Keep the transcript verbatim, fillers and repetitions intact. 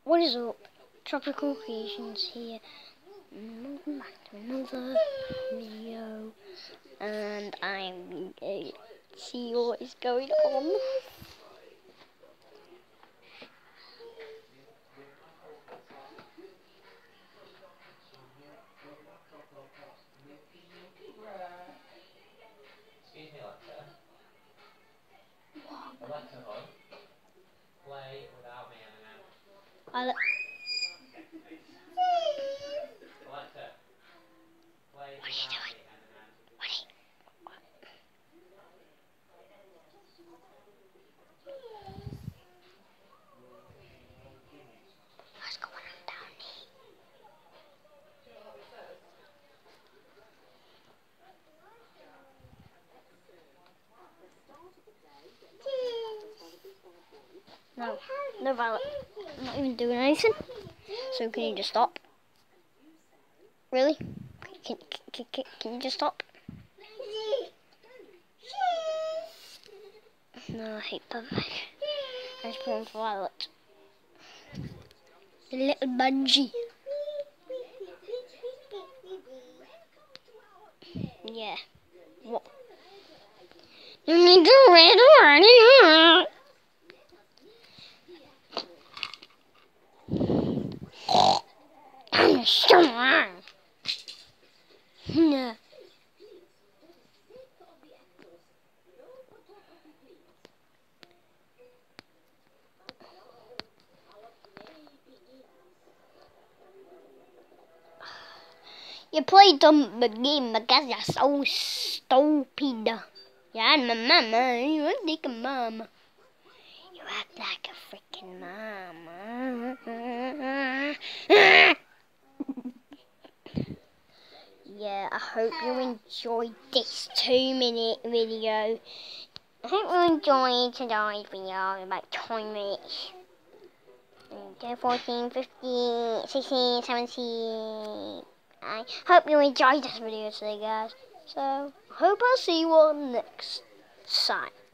What is up? Tropical Creations here. Welcome back to another video, and I'm going to see what is going on. Excuse me, Alexa. Alexa, hon. Play without me, Eminem. Ale Alexa. Play what are you without doing? me, Eminem. What are you... What? What's going on down here? No, no, Violet. I'm not even doing anything. So can you just stop? Really? Can, can, can, can you just stop? No, I hate public. I just put on for Violet. The little bungee. Yeah. What? You need to read already. I'm strong. No. You play dumb game because you're so stupid. Yeah, I'm a mama. You act like a mama. You act like a freaking mama. Yeah, I hope you enjoyed this two minute video. I hope you enjoyed today's video, about twenty minutes. fourteen, fifteen, sixteen, seventeen. I hope you enjoyed this video today, guys. So, I hope I'll see you all next time.